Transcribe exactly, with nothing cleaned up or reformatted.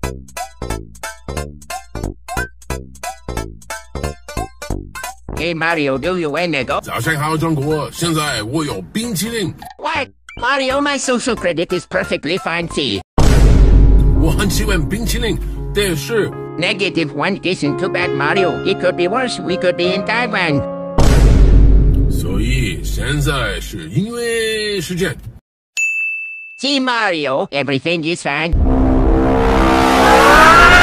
Hey Mario, do you wanna go? 早上好，中国！现在我有冰淇淋。 What? Mario, my social credit is perfectly fancy. 我很喜欢冰淇淋，但是 Negative one isn't too bad, Mario. It could be worse. We could be in Taiwan. 所以现在是音乐时间。 See Mario, everything is fine.